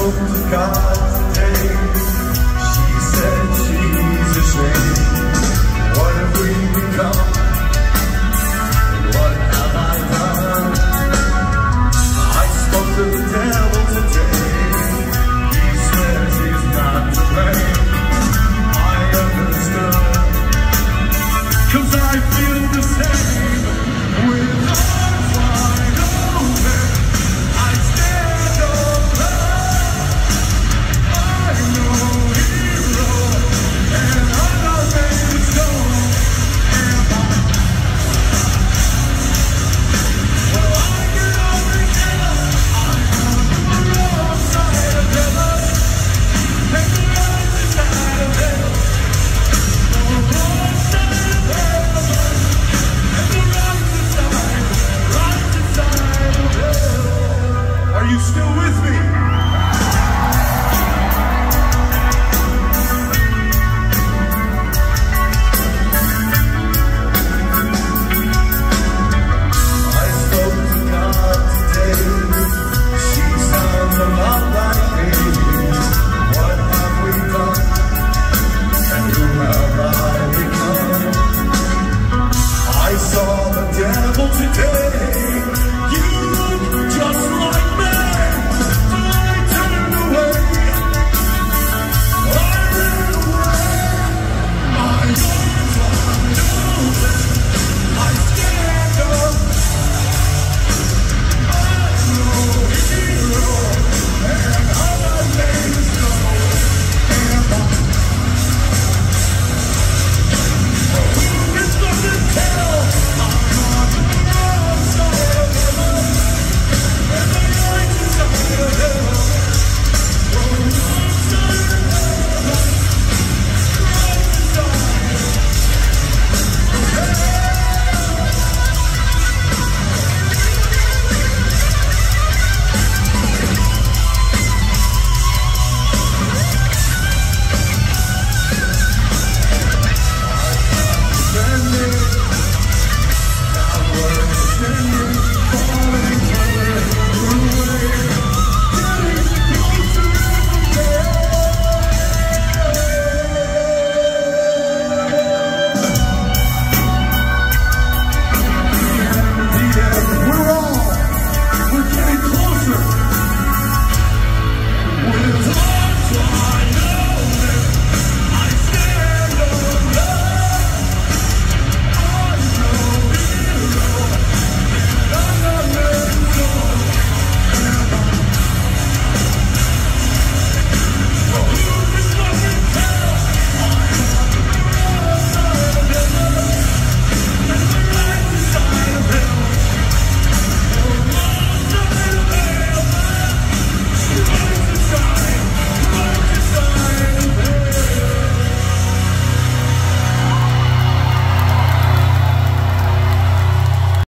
spoke to God today. She said she's ashamed. What have we become? And what have I done? I spoke to the devil today. He says he's not to blame. I understood, 'cause I feel the same. With arms wide open, I stand alone. I'm no hero, and I'm not made of stone. Am I? Well, I can only tell I'm on the wrong side of heaven, and the right side of hell. The wrong side of heaven, and the right side of hell. Are you still with me?